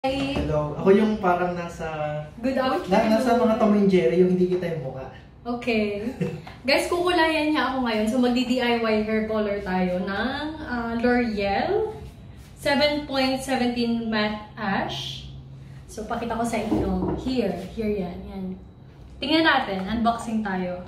Hello. Ako yung parang nasa... Good afternoon. Nasa mga Tom and Jerry, yung hindi kita yung mukha. Okay. Guys, kukulayan niya ako ngayon. So, magdi-DIY hair color tayo ng L'Oreal 7.17 Matte Ash. So, pakita ko sa inyo. Here yan. Tingnan natin. Unboxing tayo.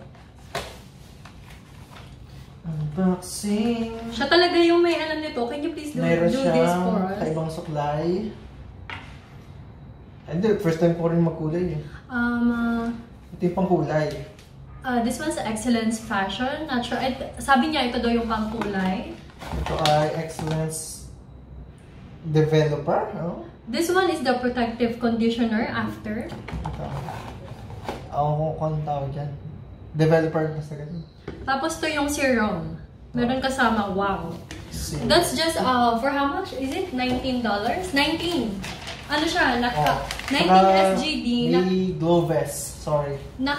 Unboxing. Siya talaga yung may alam nito. Can you please do this for us? Kaibang suklay. Hindi, first time ko rin magkulay eh. Ito yung pangkulay. This one's Excellence Fashion. Not sure. Sabi niya ito daw yung pangkulay. Ito ay Excellence Developer. No? This one is the protective conditioner after. Ito. Ako kung tawag dyan. Developer na sa ganun. Tapos to yung serum. Meron kasama. Wow. That's just for how much? Is it $19? 19. Ano siya? 19 SGD. May glow vest. Sorry.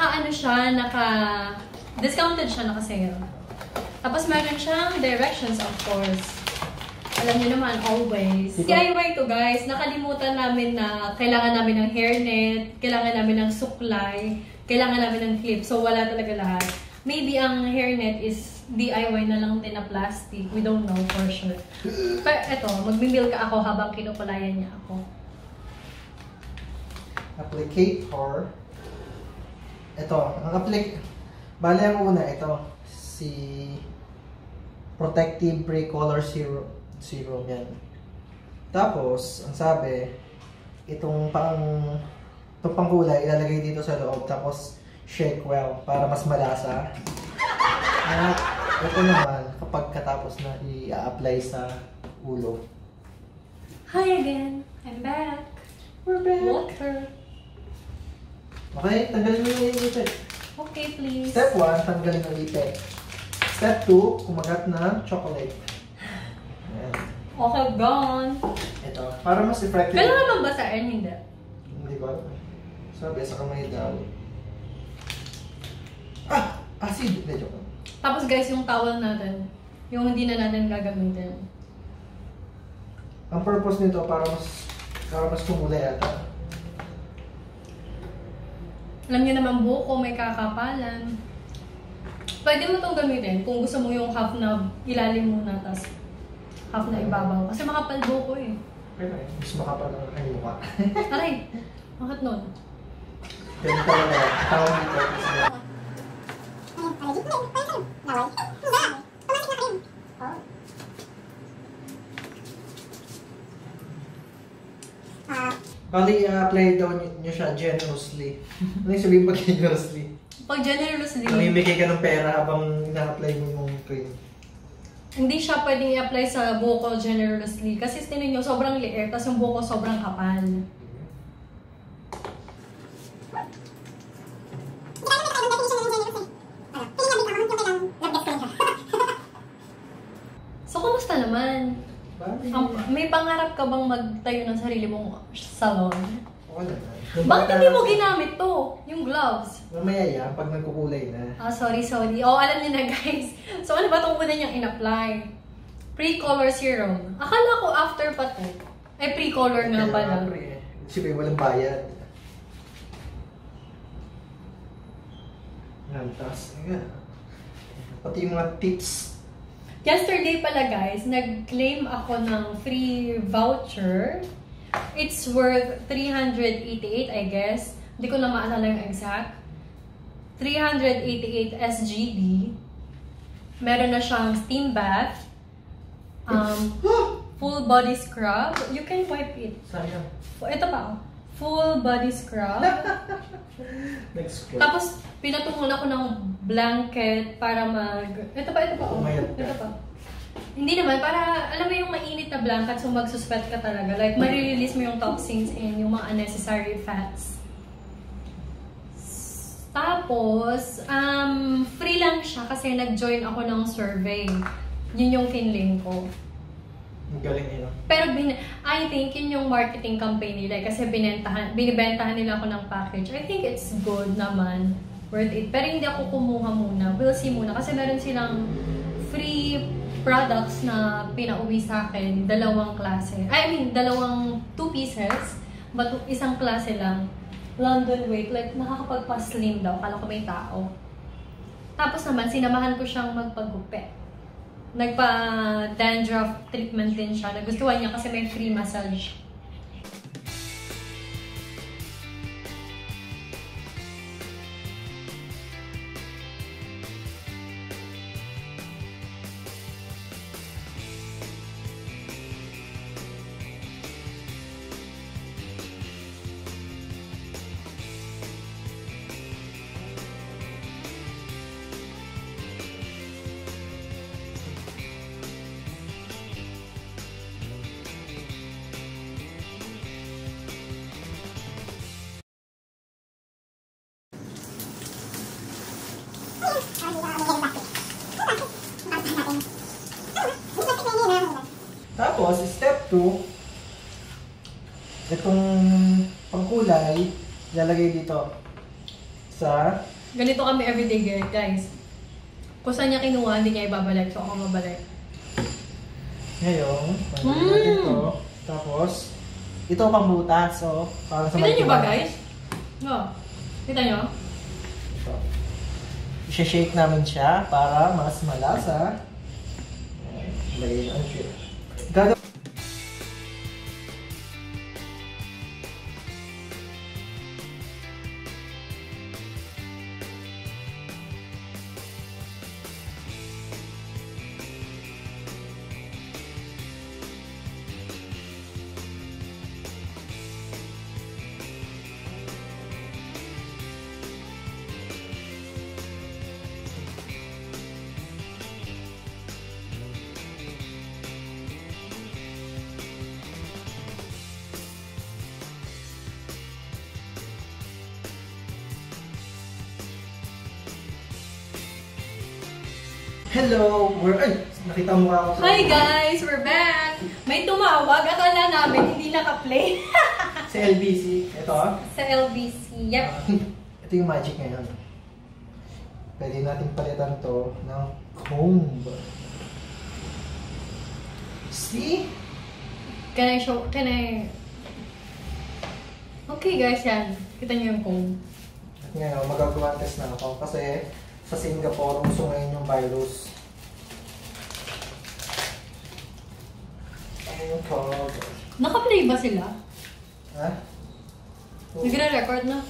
Discounted siya, naka-sale. Tapos meron siyang directions, of course. Alam niyo naman, always. DIY to, guys. Nakalimutan namin na kailangan namin ng hairnet, kailangan namin ng suklay, kailangan namin ng clip. So, wala talaga lahat. Maybe ang hairnet is DIY na lang din na plastic. We don't know for sure. Pero eto, magmimilk ako habang kinukulayan niya ako. Applicator. Ito, bale ang una, ito, si Protective Pre-Color Serum yan. Tapos, ang sabi, itong pangkulay, ilalagay dito sa loob, tapos shake well, para mas malasa. At ito naman, kapag katapos na i-apply sa ulo. Hi again! I'm back! We're back! Water! Okay, tanggalin mo yung ipit. Okay, please. Step 1, tanggalin ang ipit. Step 2, kumagat na chocolate. Ayan. Okay, gone. Ito, para mas effective. Kailangan naman basahin, hindi? Hindi ko alam. Sabi, sa kamay daw. Acid! Hindi, joke. Tapos guys, yung towel natin, yung hindi na natin gagamitin. Ang purpose nito, para mas kumulay yata. Alam niyo naman, buko may kakapalan. Pwede mo itong gamitin kung gusto mo yung half na ilalim muna, tapos half na ibabaw. Kasi makapal buko eh. Pero mas makapal ang mukha. Aray! Bakit nun? Pero talaga, tawag dito. Bali, apply daw nyo siya generously. Ano yung sabihin pag generously? Pag generously, namimigay ka ng pera habang ina-apply mo yung cream. hindi siya pwedeng i-apply sa buko generously. Kasi tinan nyo, sobrang liit, tapos yung buko sobrang kapal. So, kumusta naman? May pangarap ka bang magtayo ng sarili mong salon? Okay naman. Bakit hindi mo ginamit to? Yung gloves? Mamaya yan, pag nagkukulay na. Sorry. Alam niyo na guys. So, ano ba itong una niyang in-apply? Pre-color serum. Akala ko after pa to. Pre-color nga pala. Siyempre, walang bayad. Tapos, pati yung mga tips. Yesterday pala guys, nag-claim ako ng free voucher. It's worth 388 I guess. Hindi ko na maalala yung exact. 388 SGD. Meron na siyang steam bath. Full body scrub. You can wipe it. Sayang. Ito pa. Full body scrub. Tapos, pinatungon ako ng blanket para Ito pa. Ito pa. Hindi naman, para, alam mo yung mainit na blanket, so magsuspet ka talaga. Like, marirelease mo yung toxins and yung mga unnecessary fats. Tapos, free lang siya kasi nag-join ako ng survey. Yun yung kinling ko. Galing nila. Pero I think yun yung marketing campaign nila kasi binibentahan nila ako ng package. I think it's good naman. Worth it. Pero hindi ako kumuha muna. We'll see muna. Kasi meron silang free products na pinauwi sa akin. Dalawang klase. I mean, 2 pieces. But isang klase lang. London weight. Like, nakakapagpa-slim daw. Kala ko may tao. Tapos naman, sinamahan ko siyang magpagupit. Nagpa-dandruff treatment din siya. Nagustuhan niya kasi may free massage. Tapos, step 2, itong pangkulay, ilalagay dito sa... Ganito kami everyday guys. Kung saan niya kinuha, hindi niya ibabalik. So, ako mabalik. Ngayon, pangkulay natin ito. Tapos, ito pang butas. So, para sa kita niyo ba guys? No. Kita niyo? Ito. I-shake namin siya para mas malasa. Lagay ang shake. Hello! Ay! Nakita mo ako. Hi guys! We're back! May tumawag. Akala namin hindi naka-play. Sa LBC. Ito ah. Sa LBC. Yep. Ito yung magic ngayon. Pwede natin palitan to ng comb. See? Can I show? Can I... Okay guys, yan. Kita niyo yung comb. At ngayon, magagawa test na ako kasi sa Singapore, uso ngayon yung virus. Ayun ko. Naka-play ba sila? Ha? Nagre-record na?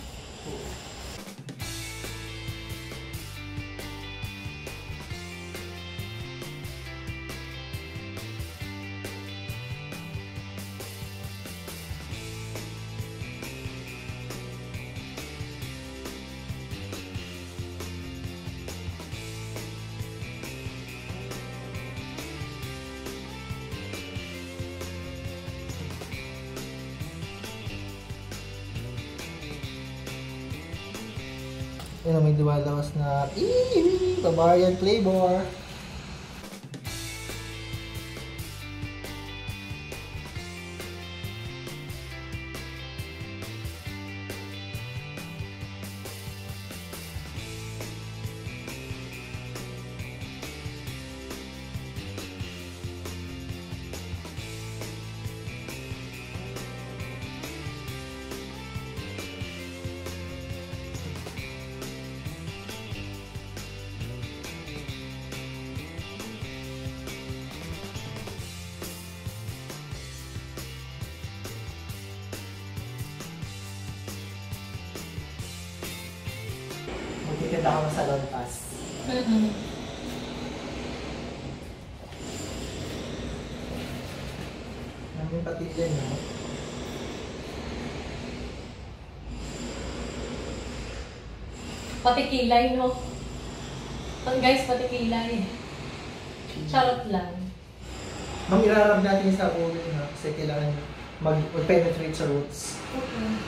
Ayun, may lumalawas na Bavarian flavor. Magtitinda ako ng salon pass. Namin pati dyan, no? Pati kilay, no? Guys, pati kilay. Charot lang. Ma'am, irarab natin sa ulo na kasi kailangan mag-penetrate sa roots. Okay.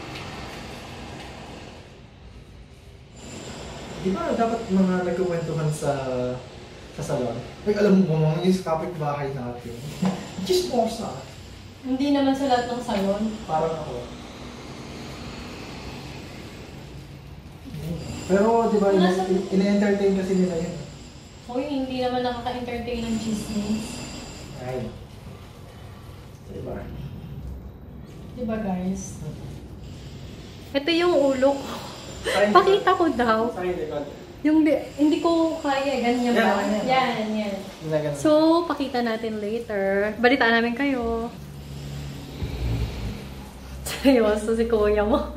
Di ba dapat mga nagkukwentuhan sa salon? Ay, alam mo mga yung kapitbahay natin. Chismosa. Hindi naman sa lahat ng salon. Parang ako. Pero di ba, ina-entertain kasi nila yun. Uy, hindi naman nakaka-entertain ng chismis. Ay. Diba? Diba guys? Ito yung ulo ko. Pakita ko daw. Yung hindi ko kaya, ganyan ba? Yan. So, pakita natin later. Balitaan namin kayo. Seryoso si kuya mo.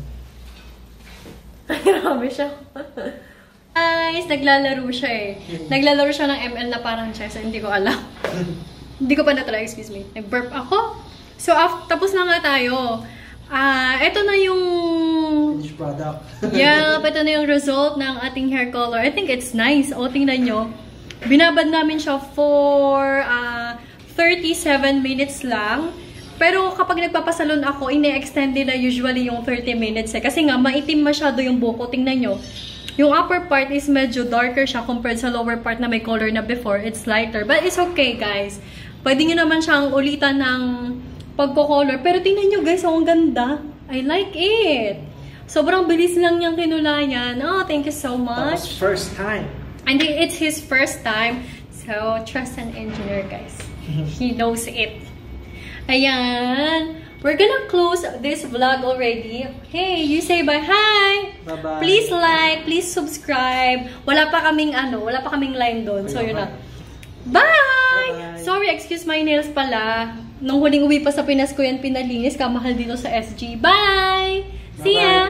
Grabe siya. Guys, naglalaro siya eh. Naglalaro siya ng ML na parang chess. Hindi ko alam. Hindi ko pa na-try, excuse me. Nag-burp ako. So, tapos na nga tayo. Ito na yung finished product. Yeah, ito na yung result ng ating hair color. I think it's nice. O, tingnan nyo. Binabad namin siya for 37 minutes lang. Pero kapag nagpapasalon ako, ine-extend nila usually yung 30 minutes eh. Kasi nga, maitim masyado yung buko. Tingnan nyo. Yung upper part is medyo darker siya compared sa lower part na may color na before. It's lighter. But it's okay, guys. Pwede nyo naman siyang ulitan ng pagko-color. Pero tingnan nyo, guys. Ang ganda. I like it. Sobrang bilis lang niyang kinulayan. Oh, thank you so much. That was first time. And it's his first time. So, trust an engineer, guys. He knows it. Ayan. We're gonna close this vlog already. Hey, you say bye. Hi! Bye-bye. Please like, please subscribe. Wala pa kaming line doon. So, yun na. Bye! Bye! Sorry, excuse my nails pala. Nung huling uwi pa sa Pinas ko yan pinalinis. Kamahal dito sa SG. Bye! See ya!